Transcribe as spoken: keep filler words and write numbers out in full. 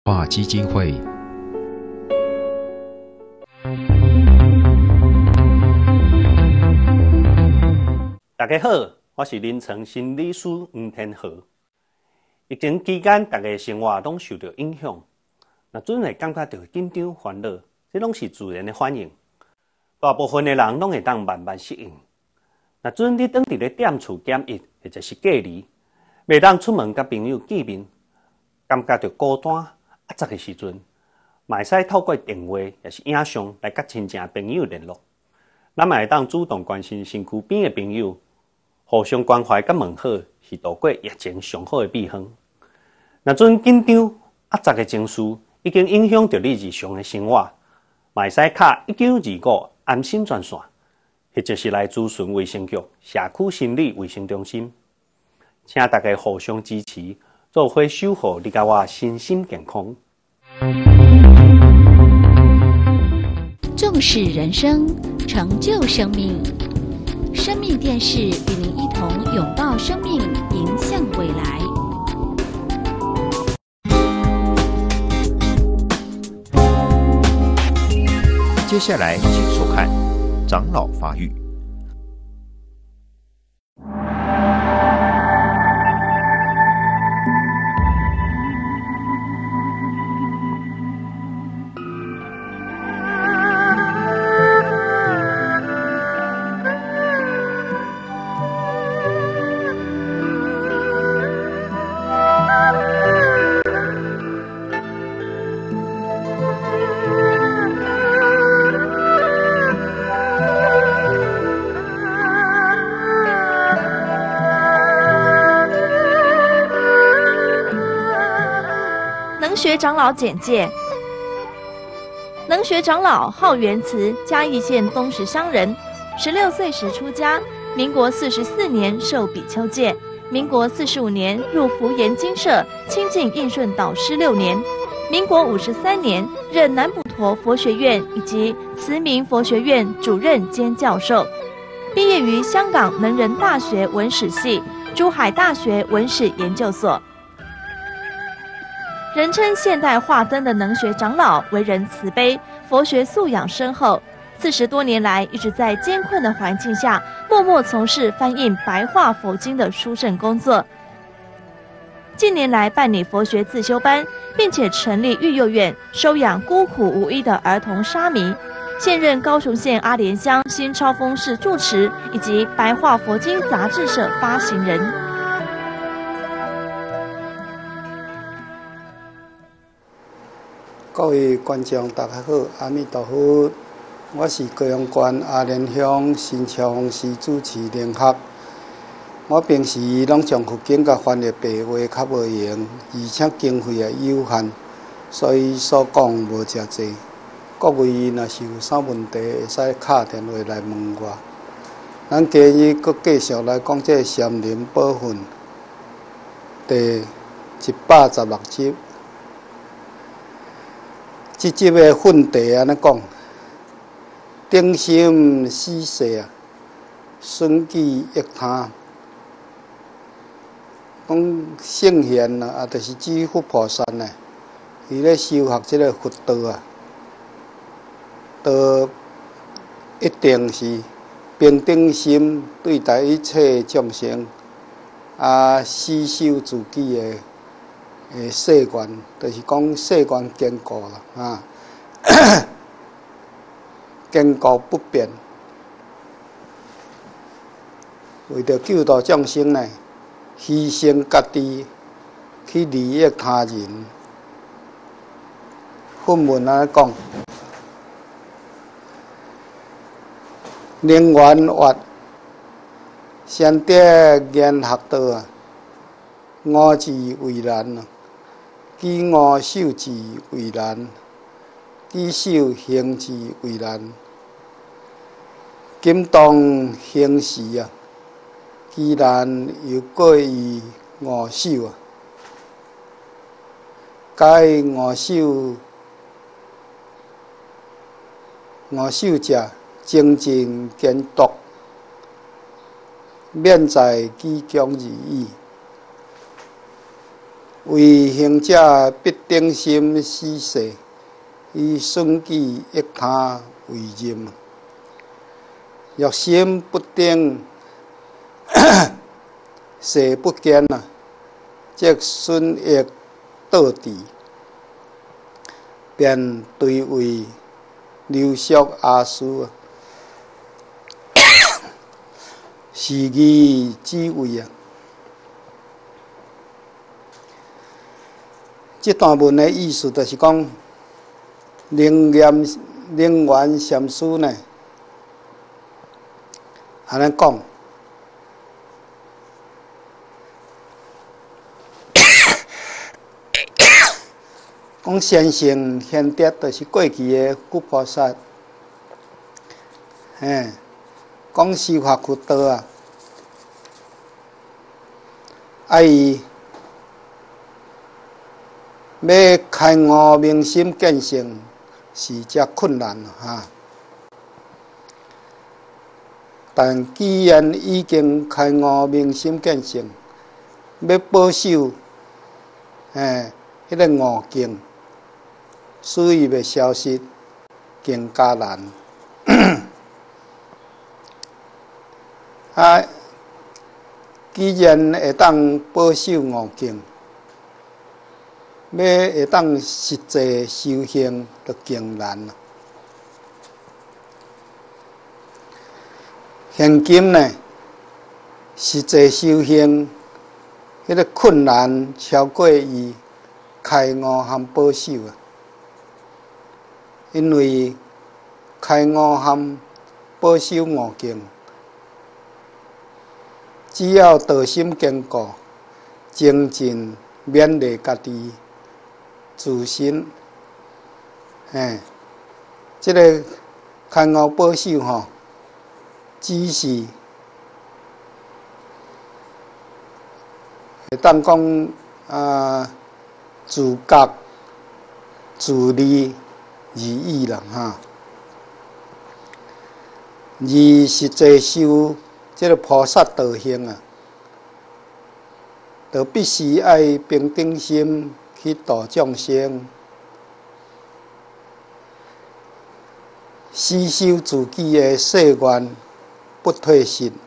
化基金会。 大家好，我是临床心理师黄天和。疫情期间，大家生活拢受到影响，那总会感觉到紧张、烦恼，这拢是自然的反应。大部分的人拢会当慢慢适应。那准你当伫咧店厝检疫或者是隔离，袂当出门甲朋友见面，感觉到孤单、压榨的时阵，嘛会使透过电话也是影像来甲亲情朋友联络。咱嘛会当主动关心身躯边的朋友，互相关怀甲问好，是度过疫情上好的避风。那阵紧张、压榨的情绪已经影响到你日常的生活，嘛会使敲一九二五安心专线，或者是来咨询卫生局社区心理卫生中心。请大家互相支持，做伙守护你甲我身心健康。 重视人生，成就生命。生命电视与您一同拥抱生命，迎向未来。 接下来，请收看《长老发育》。 能学长老简介：能学长老号元慈，嘉义县东石乡人，十六岁时出家，民国四十四年受比丘戒，民国四十五年入福严精舍亲近应顺导师六年，民国五十三年任南普陀佛学院以及慈明佛学院主任兼教授，毕业于香港能仁大学文史系、珠海大学文史研究所。人称现代化增的能学长老，为人慈悲，佛学素养深厚。四十多年来，一直在艰困的环境下，默默从事翻印白话佛经的殊胜工作。近年来办理佛学自修班，并且成立育幼院，收养孤苦无依的儿童沙弥。现任高雄县阿莲乡新超峰市住持，以及白话佛经杂志社发行人。 各位观众，大家好，阿弥陀佛。我是高雄县阿莲乡新超峰市主持联合。我平时拢将佛经甲翻译白话较无用，而且经费也有限，所以所讲无遮济。各位若是有啥问题，会使敲电话来问我。咱今日阁继续来讲这《禅林宝训》第一百十六集。这集的训题安尼讲：定心死世啊，顺记益他。讲圣贤啊，啊，就是指佛菩萨呢，伊咧修学这个佛道啊，都一定是平等心对待一切众生，啊，死守自己的。诶，誓愿就是讲誓愿坚固啦，啊，坚固不变，为着救度众生呢，牺牲家己去利益他人。训文安尼讲，能源活，先得研学道啊，五字为难啊。举五手字为难，举手行字为难。今当行事啊，既然又过于五手啊，该五手五手者精进监督，免在举强而已。 为行者必定心施世，以顺己益他为任。若心不定，势不坚啊，则损益倒置，便对为流俗阿叔啊，是义之谓啊。这段文的意思就是讲，灵验灵源禅师呢，安尼讲。讲先圣显德，就是过去的佛菩萨，嘿，讲司法佛道啊，啊伊要开悟明心见性是遮困难哈。但既然已经开悟明心见性，要保守，嘿，迄个悟境。使伊袂消失，更加难。啊，既然会当保守悟境，要会当实际修行，就更难了。现今呢，实际修行，迄个困难超过伊开悟和保守啊。因为开悟和保守悟境，只要道心坚固，精进勉励家己自身，嘿，这个开悟保守吼，只是会当讲啊，自觉自利。而已啦哈，而实际修这个菩萨道行啊，就必须爱平等心去度众生，死守自己的誓愿，不退失，